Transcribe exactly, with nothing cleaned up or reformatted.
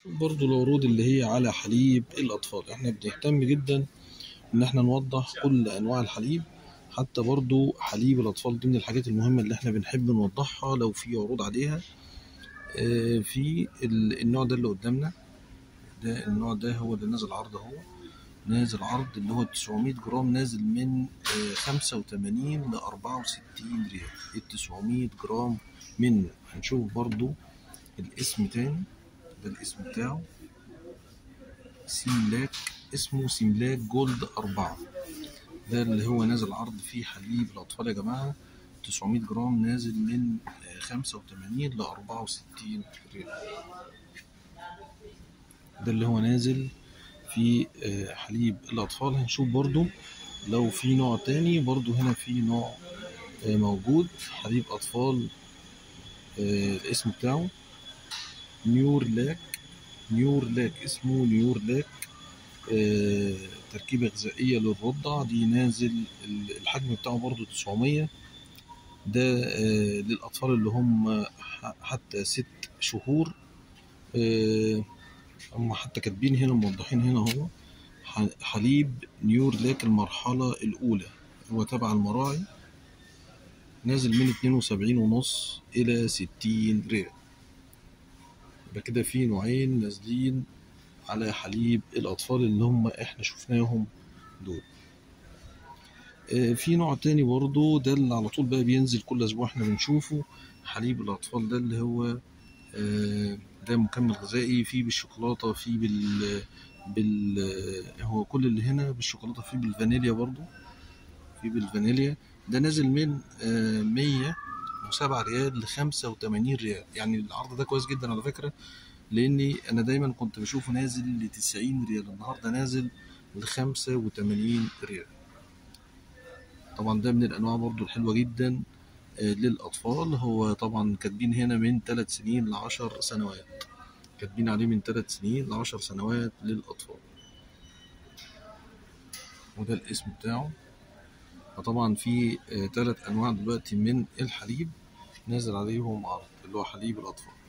برضو العروض اللي هي على حليب الأطفال، احنا بنهتم جدا إن احنا نوضح كل أنواع الحليب. حتى برضو حليب الأطفال دي من الحاجات المهمة اللي احنا بنحب نوضحها لو في عروض عليها. آه، في ال- النوع ده اللي قدامنا، ده النوع ده هو اللي نازل عرض اهو. نازل عرض اللي هو تسعمية جرام، نازل من آه، خمسة وتمانين ل أربعة وستين ريال. ال تسعمية جرام منه. هنشوف برضو الاسم تاني، ده الاسم بتاعه سيملاك، اسمه سيملاك جولد أربعة. ده اللي هو نازل عرض فيه حليب الأطفال يا جماعة. تسعمية جرام نازل من آه، خمسة وتمانين ل أربعة وستين ريال. ده اللي هو نازل في آه، حليب الأطفال. هنشوف برضو لو في نوع تاني. برضو هنا في نوع آه، موجود حليب أطفال. آه، الاسم بتاعه نيورلاك. نيورلاك اسمه نيورلاك. آه، تركيبة غذائية للرضع. دي نازل الحجم بتاعه برضو تسعمية. ده آه، للأطفال اللي هم ح- حتى ست شهور. آه، هم حتى كاتبين هنا، موضحين هنا هو ح- حليب نيورلاك المرحلة الأولى، هو تبع المراعي. نازل من اتنين وسبعين ونص إلى ستين ريال. يبقى كده في نوعين نازلين على حليب الأطفال اللي هم إحنا شفناهم دول. آه، في نوع تاني برضو، ده اللي على طول بقى بينزل كل أسبوع إحنا بنشوفه. حليب الأطفال ده اللي هو آه، ده مكمل غذائي، فيه بالشوكولاتة، فيه بال بال هو كل اللي هنا بالشوكولاتة، فيه بالفانيليا برضو، فيه بالفانيليا. ده نازل من آه، مية وسبعة ريال لخمسة وتمانين ريال. يعني العرض ده كويس جدا على فكرة، لأني أنا دايما كنت بشوفه نازل لتسعين ريال، النهاردة نازل لخمسة وتمانين ريال. طبعا ده من الأنواع برضو الحلوة جدا آه، للأطفال. هو طبعا كاتبين هنا من تلات سنين لعشر سنوات، كاتبين عليه من تلات سنين لعشر سنوات للأطفال. وده الاسم بتاعه. فطبعا في آه، تلات أنواع دلوقتي من الحليب نازل عليهم عرض، اللي هو حليب الأطفال.